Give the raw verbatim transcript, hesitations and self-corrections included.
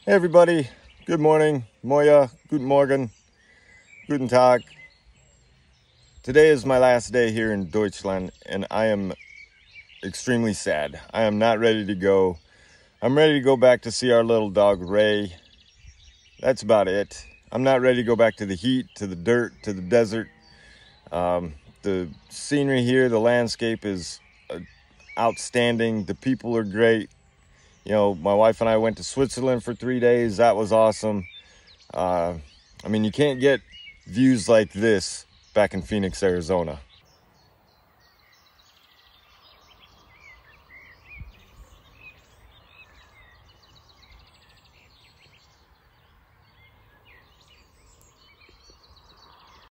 Hey everybody, good morning, Moja, guten Morgen, guten Tag. Today is my last day here in Deutschland and I am extremely sad. I am not ready to go. I'm ready to go back to see our little dog Ray. That's about it. I'm not ready to go back to the heat, to the dirt, to the desert. Um, the scenery here, the landscape is uh, outstanding. The people are great. You know, my wife and I went to Switzerland for three days. That was awesome. Uh, I mean, you can't get views like this back in Phoenix, Arizona.